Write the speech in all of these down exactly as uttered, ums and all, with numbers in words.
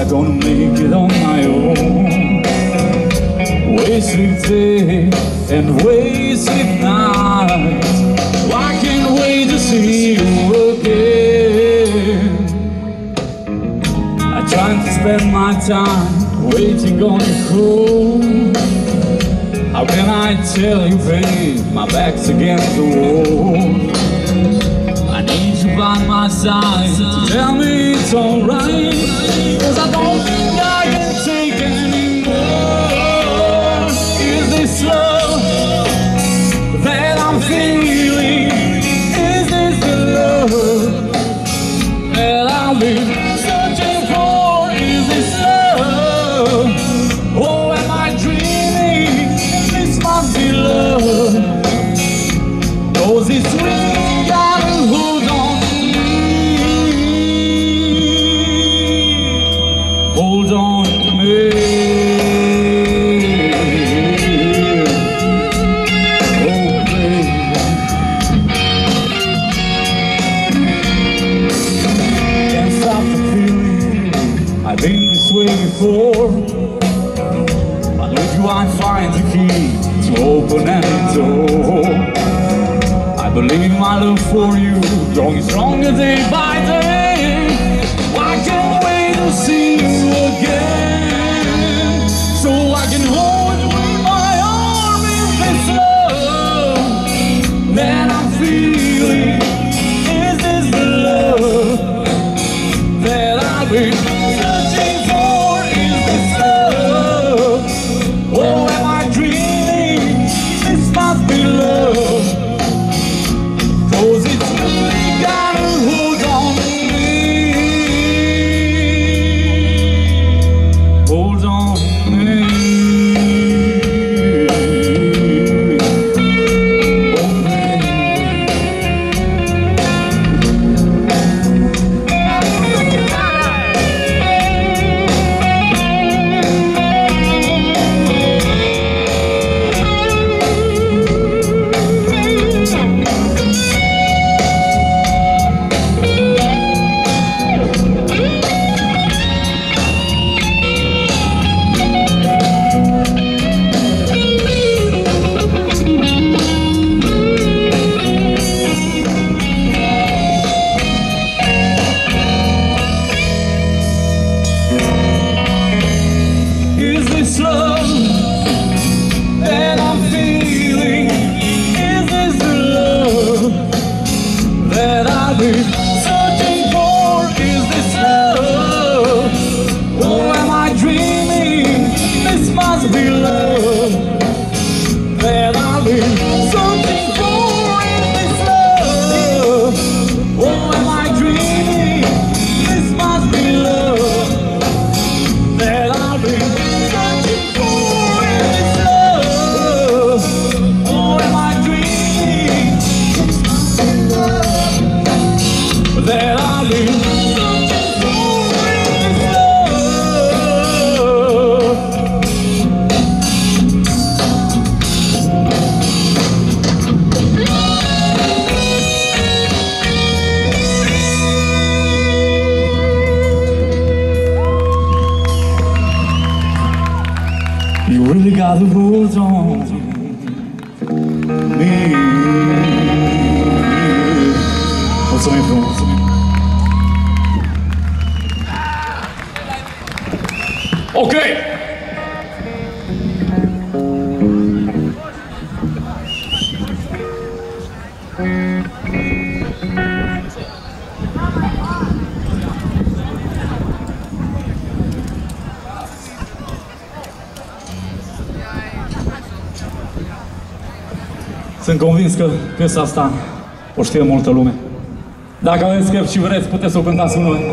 I'm gonna make it on my own. Wasted days and wasted nights, I can't wait to see you again. I try to spend my time waiting on your call. How can I tell you, babe, my back's against the wall? I need you by my side to tell me it's alright, 'cause I don't think I can take anymore. Is this love that I'm feeling? Is this the love that I've been searching for? Is this love? Oh, am I dreaming? This must be love. Knows it's really gotta hold on to me. Hold on to me. Oh, baby. Can't stop the feeling. I've been this way before. But with you I find the key to open any door. I believe my love for you growing stronger day by day. I can't wait to see you again, so I can hold you in my arms. Is this love that I'm feeling? Is this the love that I've been searching for? Is this love? Oh, am I dreaming? This must be love. 'Cause it's really gotta hold on to me. Hold on to me. Oh, baby. Is this love that I'm feeling? Is this the love that I've been searching for? Is this love? Oh, am I dreaming? This must be love that I've been searching for. Is this love? Oh, am I dreaming? This must be love that I've been searching for. Is this love? Oh, am I dreaming? This must be love that I've been searching for. Is this love? You really gotta hold on to me. What's on your phone? What's on your phone? Okay. Sunt convins că piesa asta o știe multă lume. Dacă aveți chef și vreți, puteți să o cântați cu noi.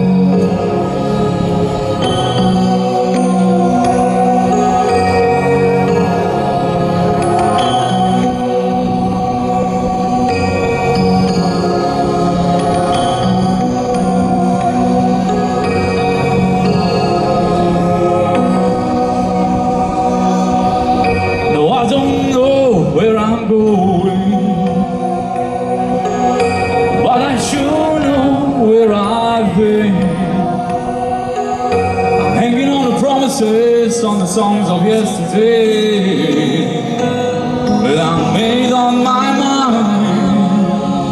No, I don't know where I'm going, but I sure know where I've been. voices on the songs of yesterday. But I'm made on my mind.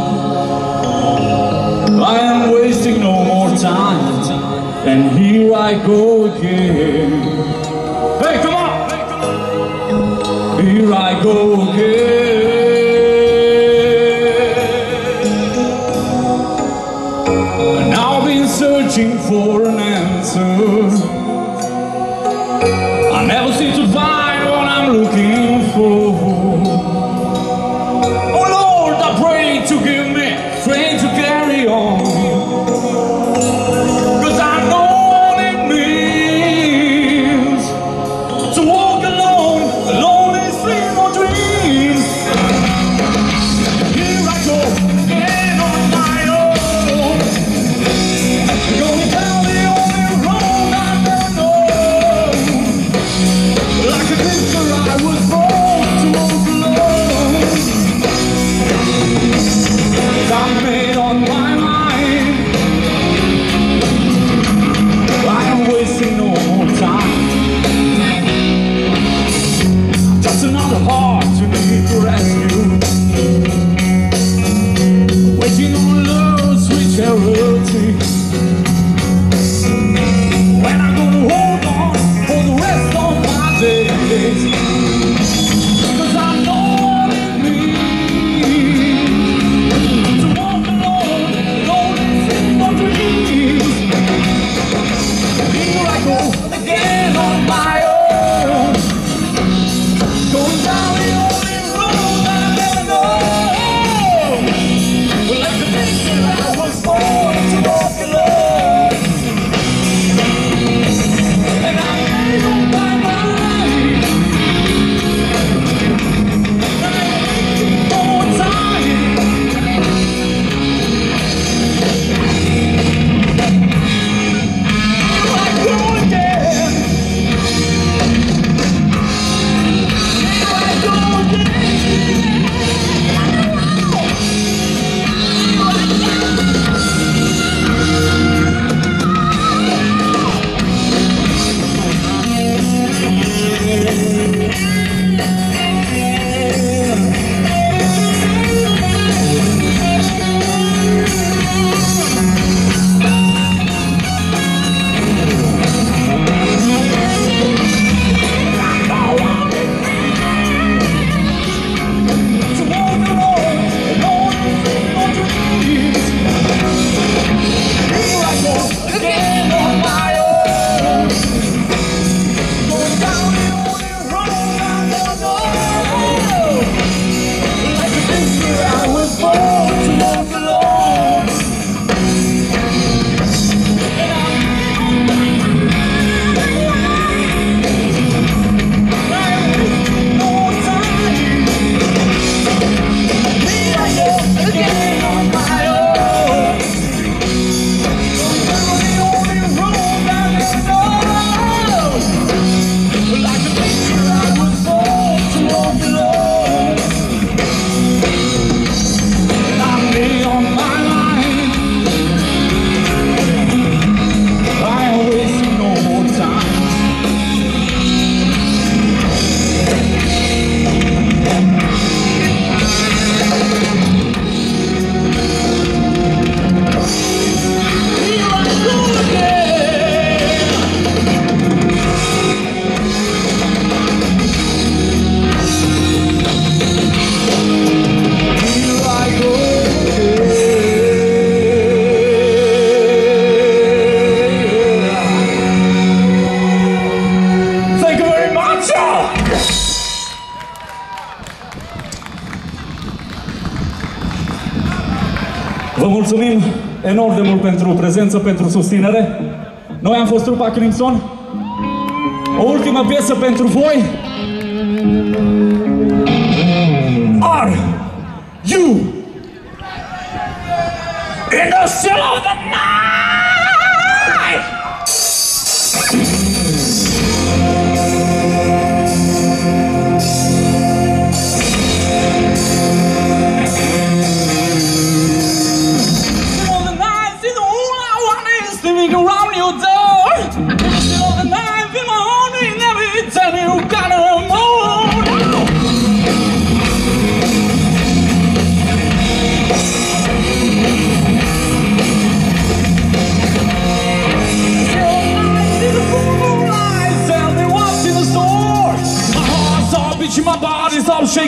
I am wasting no more time, and here I go again. Hey, come on! Here I go again. And I've been searching for an answer. I never seem to find what I'm looking for. Oh Lord, I pray to give me strength to carry on. Cause I know what it means to walk alone, alone in sleep or dreams. Here I go again on my own, going down the only road I never know. Like a picture I was born to walk alone. I'm made on my mind. I am wasting no more time. Just another heart to need to rescue, waiting on love's sweet charity. When I'm gonna hold on for the rest of my days, cause I know what it means to walk alone, alone in sleep or dreams. Here I go again on my own, going down the only road I never know. Well, like the picture I was born to walk alone. And I'm made on my mind. And I'm waiting for time. Here I go again. Here I go Vă mulțumim enorm de mult pentru prezență, pentru susținere. Noi am fost trupa Crimson. O ultimă piesă pentru voi. Are you in the still of the night? Around your door, still the knife in my heart.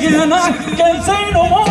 shaking and I can't say no more.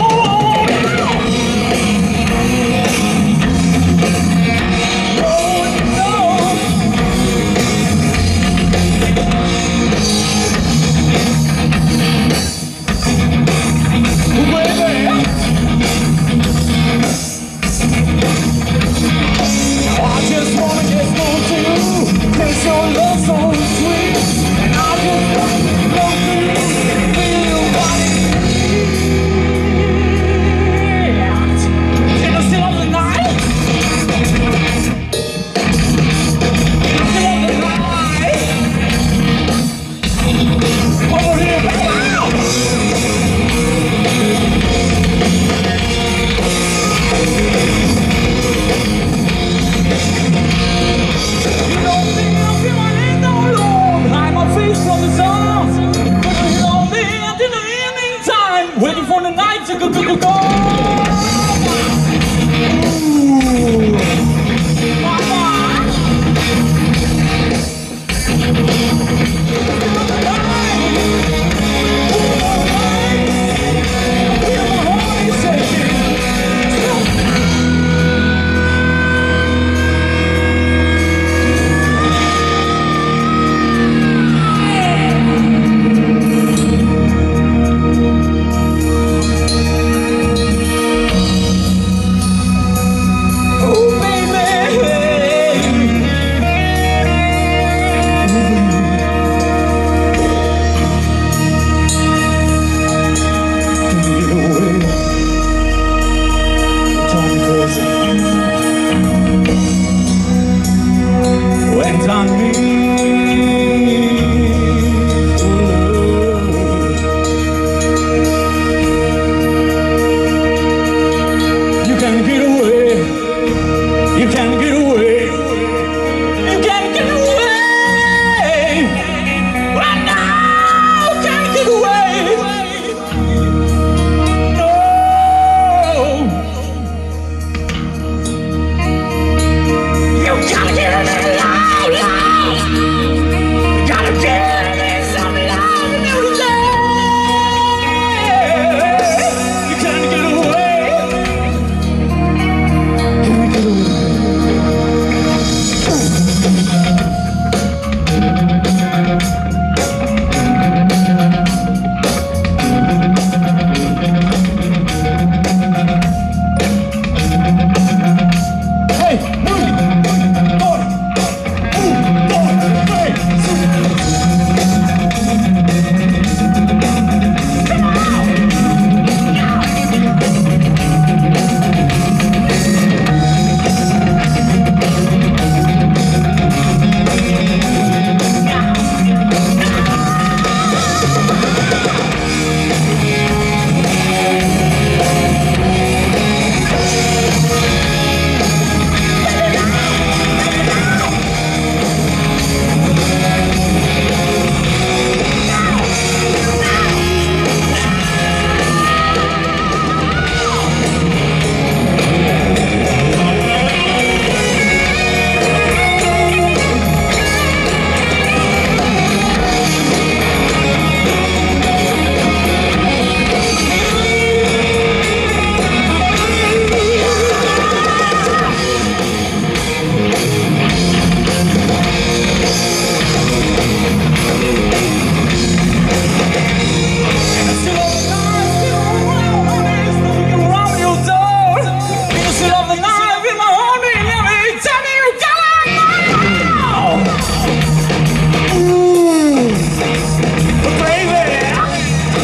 Waiting for the night to go, go, go, go. Ooh. Mama. On me, you can get away, you can get away, you can get away, right now, you can get away, no, you gotta get away.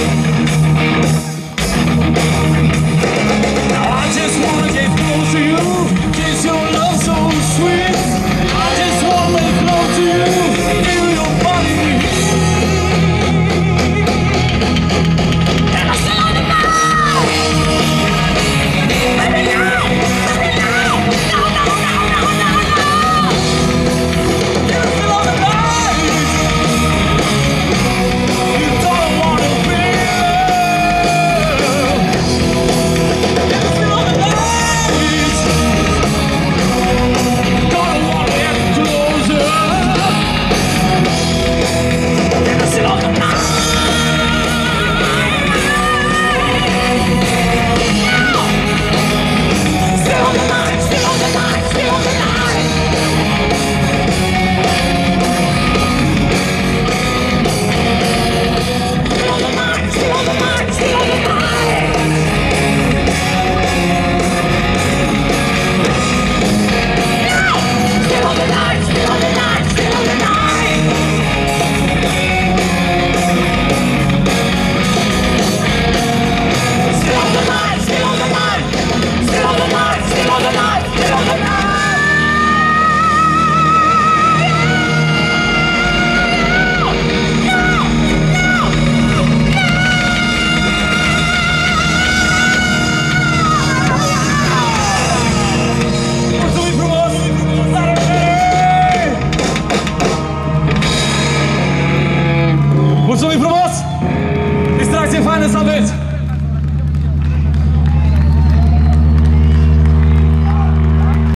To you.